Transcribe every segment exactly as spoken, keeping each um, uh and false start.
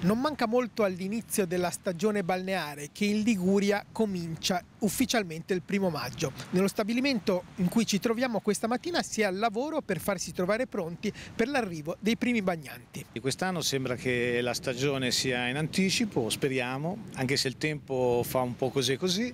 Non manca molto all'inizio della stagione balneare che in Liguria comincia ufficialmente il primo maggio. Nello stabilimento in cui ci troviamo questa mattina si è al lavoro per farsi trovare pronti per l'arrivo dei primi bagnanti. Quest'anno sembra che la stagione sia in anticipo, speriamo, anche se il tempo fa un po' così e così,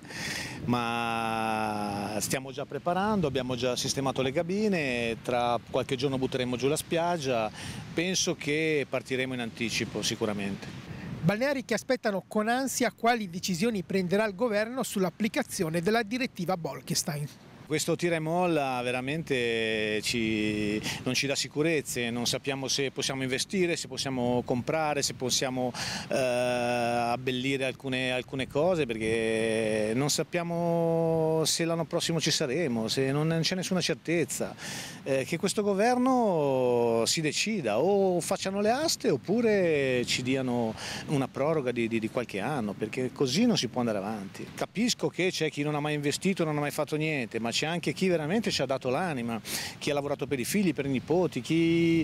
ma stiamo già preparando, abbiamo già sistemato le cabine, tra qualche giorno butteremo giù la spiaggia, penso che partiremo in anticipo sicuramente. Balneari che aspettano con ansia quali decisioni prenderà il governo sull'applicazione della direttiva Bolkestein. Questo tira e molla veramente ci, non ci dà sicurezze, non sappiamo se possiamo investire, se possiamo comprare, se possiamo eh, abbellire alcune, alcune cose, perché non sappiamo se l'anno prossimo ci saremo, se non c'è nessuna certezza. Eh, che questo governo si decida, o facciano le aste oppure ci diano una proroga di, di, di qualche anno, perché così non si può andare avanti. Capisco che c'è chi non ha mai investito, non ha mai fatto niente, ma c'è anche chi veramente ci ha dato l'anima, chi ha lavorato per i figli, per i nipoti, chi,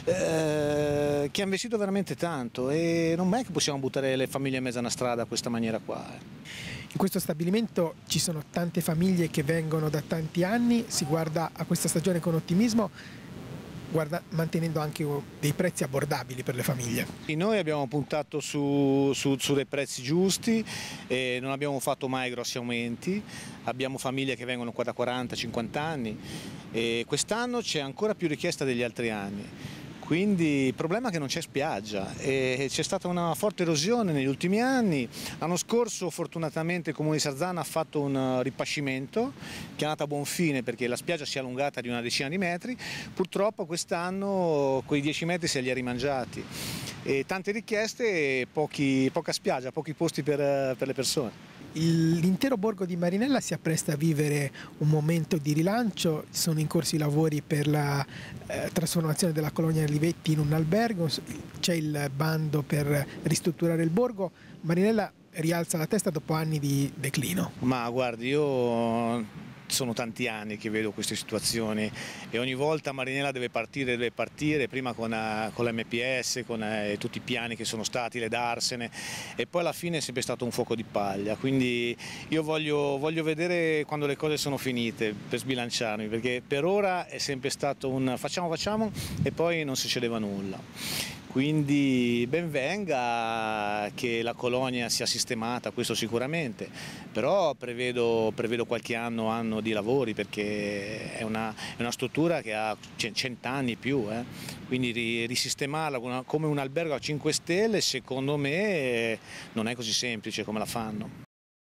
eh, chi ha investito veramente tanto, e non è che possiamo buttare le famiglie in mezzo a una strada a questa maniera qua. In questo stabilimento ci sono tante famiglie che vengono da tanti anni, si guarda a questa stagione con ottimismo, guarda, mantenendo anche dei prezzi abbordabili per le famiglie. Noi abbiamo puntato su, su, su dei prezzi giusti, e non abbiamo fatto mai grossi aumenti, abbiamo famiglie che vengono qua da quaranta cinquanta anni e quest'anno c'è ancora più richiesta degli altri anni. Quindi il problema è che non c'è spiaggia e c'è stata una forte erosione negli ultimi anni. L'anno scorso fortunatamente il Comune di Sarzana ha fatto un ripascimento che è andato a buon fine, perché la spiaggia si è allungata di una decina di metri. Purtroppo quest'anno quei dieci metri se li ha rimangiati. E tante richieste e pochi, poca spiaggia, pochi posti per, per le persone. L'intero borgo di Marinella si appresta a vivere un momento di rilancio, sono in corso i lavori per la eh, trasformazione della colonia Livetti in un albergo, c'è il bando per ristrutturare il borgo. Marinella rialza la testa dopo anni di declino. Ma guardi, io sono tanti anni che vedo queste situazioni e ogni volta Marinella deve partire, deve partire prima con, uh, con l'M P S, con uh, tutti i piani che sono stati, le darsene, e poi alla fine è sempre stato un fuoco di paglia, quindi io voglio, voglio vedere quando le cose sono finite per sbilanciarmi, perché per ora è sempre stato un facciamo facciamo e poi non succedeva nulla. Quindi ben venga che la colonia sia sistemata, questo sicuramente, però prevedo, prevedo qualche anno, anno di lavori, perché è una, è una struttura che ha cent'anni e più, eh. Quindi risistemarla come un albergo a cinque stelle secondo me non è così semplice come la fanno.